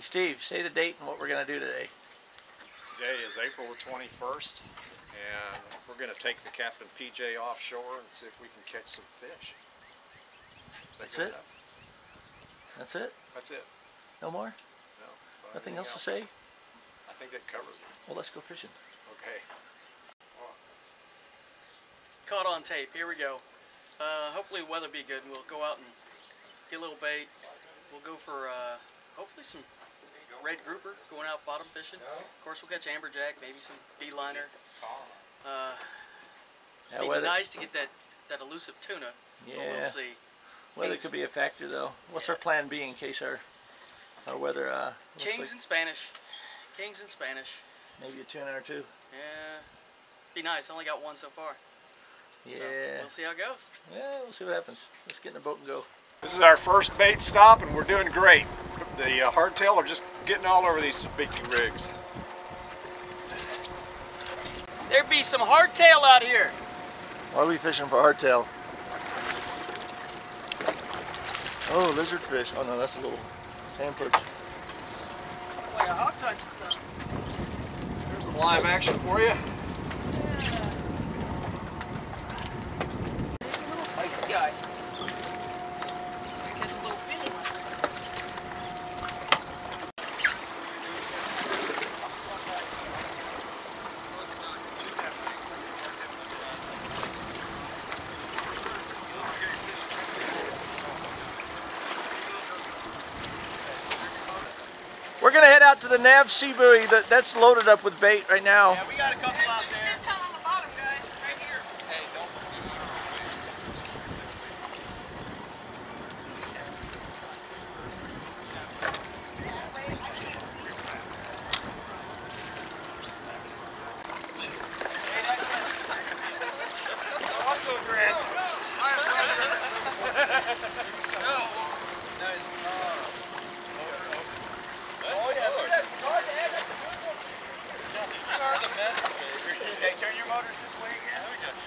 Hey Steve, say the date and what we're going to do today. Today is April the 21st, and we're going to take the Captain PJ offshore and see if we can catch some fish. That's it? That's it? That's it. No more? No. Nothing else to say? I think that covers it. Well, let's go fishing. Okay. Caught on tape. Here we go. Hopefully the weather be good and we'll go out and get a little bait. We'll go for hopefully some red grouper going out bottom fishing. Of course we'll catch amberjack, maybe some beeliner. It'd be nice to get that elusive tuna. Yeah. But we'll see. Weather could be a factor though. What's our plan B in case our weather Kings in Spanish. Kings in Spanish. Maybe a tuna or two. Yeah. Be nice. I only got one so far. Yeah. So we'll see how it goes. Yeah, we'll see what happens. Let's get in the boat and go. This is our first bait stop, and we're doing great. The hardtail are just getting all over these speaking rigs. There be some hardtail out here. Why are we fishing for hardtail? Oh, lizardfish. Oh no, that's a little hand perch. Like a hot touch. There's some live action for you. Feisty guy. Catch a little fish. We're gonna head out to the Nav Sea buoy. That's loaded up with bait right now. Yeah, we got a couple out there. Shit ton on the bottom, guys, right here. Hey, don't. Hey, turn your motors this way again.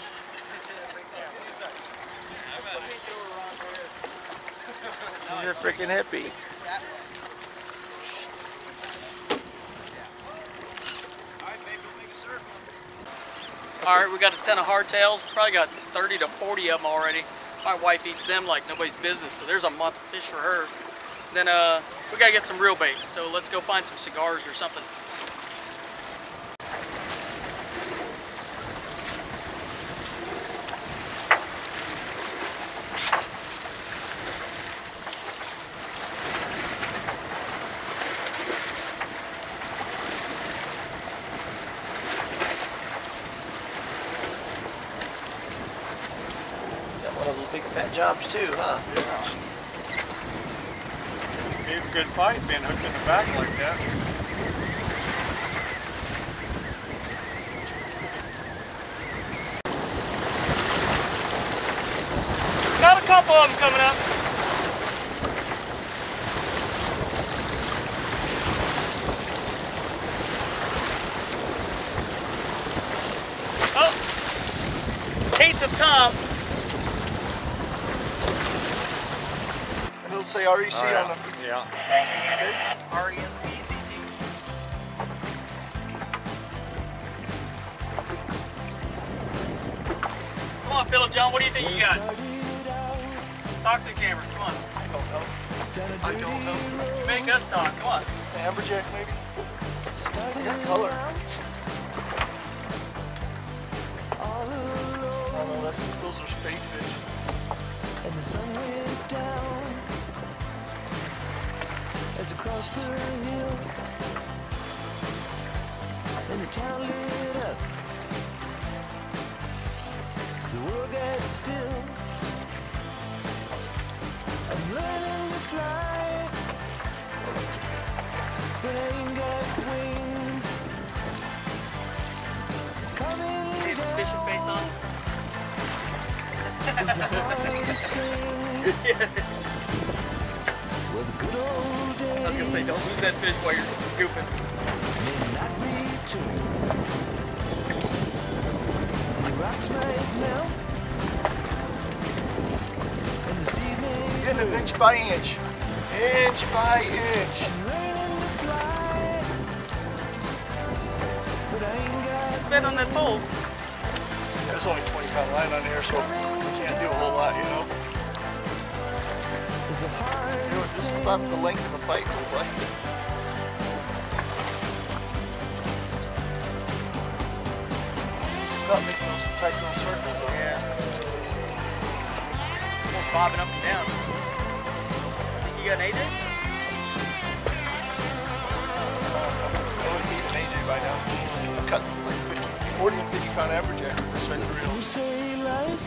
He's a freaking hippie. Alright, we got a ton of hardtails. Probably got 30 to 40 of them already. My wife eats them like nobody's business, so there's a month of fish for her. Then we gotta get some real bait, so let's go find some cigars or something. Got one of those big fat jobs too, huh? Gave a good fight being hooked in the back like that. Got a couple of them coming up. Oh! Tates of Tom. And it'll say REC on them. Yeah. R-E-S-P-E-C-T. Come on, Philip John, what do you think you got? Talk to the camera, come on. I don't know. You make us talk, come on. Amberjack maybe? I got color. Oh no, those are spade fish. And the sun went down as across the hill, and the town lit up. The world got still. I'm learning to fly, but I ain't got wings. Coming Hey, this fishing face on? is the hardest thing. Well, the good old days I was gonna say, don't lose that fish while you're goofing. may not return. The rocks might melt, and the sea may Getting it inch by inch. Inch by inch. burn, and the fit on that pole. There's only 20-pound line on here, so you can't do a whole lot, you know. Is a hard You know, this is about the length of a pipe, look like. It's not making those tight little circles, though. Yeah. More bobbing up and down. Think you got an AJ? I would beat an AJ by now. I've cut like 40 and 50-pound average after this right for Some real. say life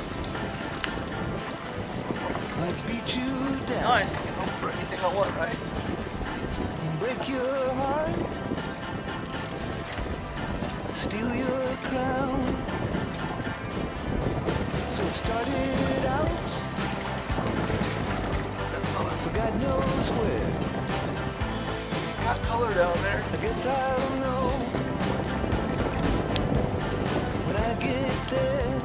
might beat you down, Nice. Hope for anything I want, right? break your heart, steal your crown. So it started out for God knows where. Got color down there. I guess I'll know when I get there.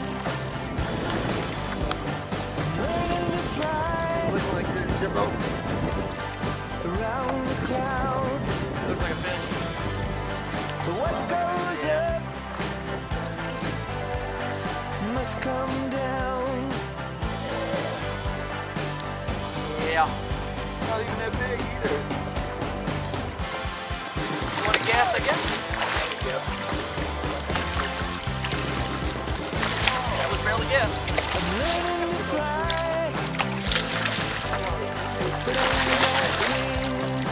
Learning to fly Looking like they're Jimbo. around the clouds. Looks like a fish. But what goes up must come down. Yeah. Not even that big either. You want a gas, I guess? Yep. That was barely gas. I'm learning to fly, but I got wings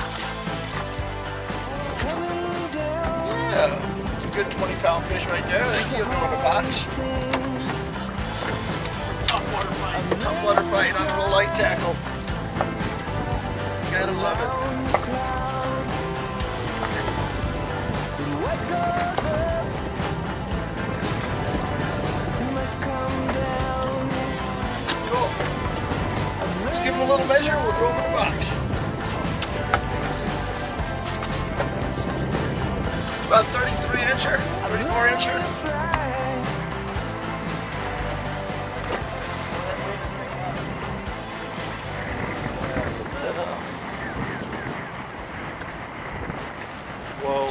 coming down. Yeah. It's a good 20-pound fish right there. They can give them in a box. Top water fight. Top water fight on a little light tackle. Gotta love it. What goes up must come down. Cool. Let's give them a little measure and we'll throw them in a box. About 33 incher, 34 incher. Whoa.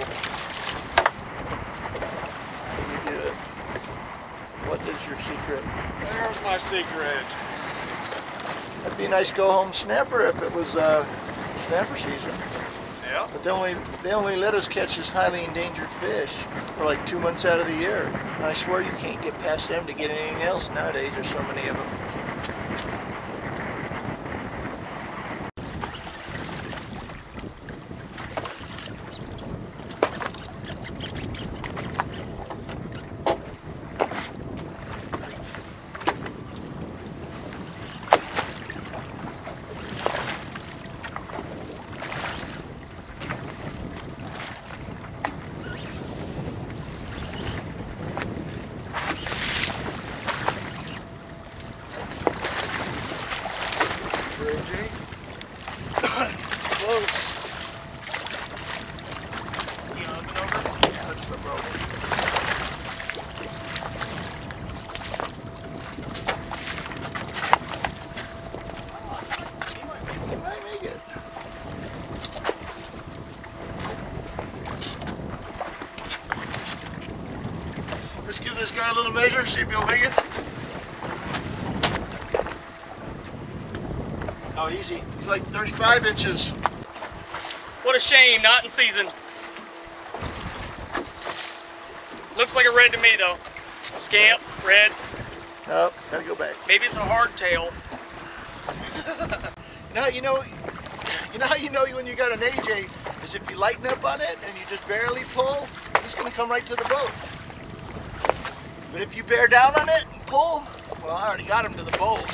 You do it. What is your secret? There's my secret. That'd be a nice go-home snapper if it was snapper season. Yeah. But they only let us catch this highly endangered fish for like 2 months out of the year. And I swear you can't get past them to get anything else nowadays. There's so many of them. Close. You know, been over. Touch the rope. You might make it. Let's give this guy a little measure, see if he'll make it. Oh, easy. He's like 35 inches. What a shame, not in season. Looks like a red to me though. Scamp, red. Oh, gotta go back. Maybe it's a hardtail. Now you know how you know when you got an AJ is if you lighten up on it and you just barely pull, he's gonna come right to the boat. But if you bear down on it and pull, well, I already got him to the boat.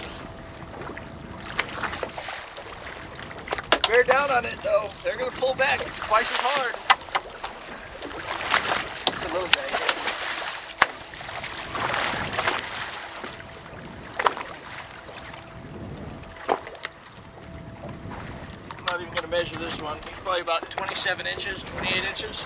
Bear down on it though, they're gonna pull back twice as hard. It's a little guy. I'm not even gonna measure this one. He's probably about 27 inches, 28 inches.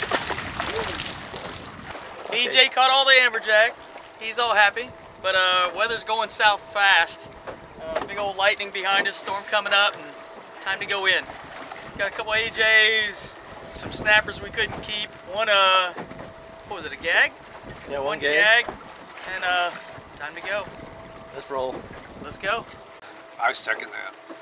EJ caught all the amberjack. He's all happy, but weather's going south fast. Big old lightning behind us, storm coming up, and time to go in. Got a couple AJs, some snappers we couldn't keep. One what was it, a gag? Yeah, One gag. And time to go. Let's roll. Let's go. I second that.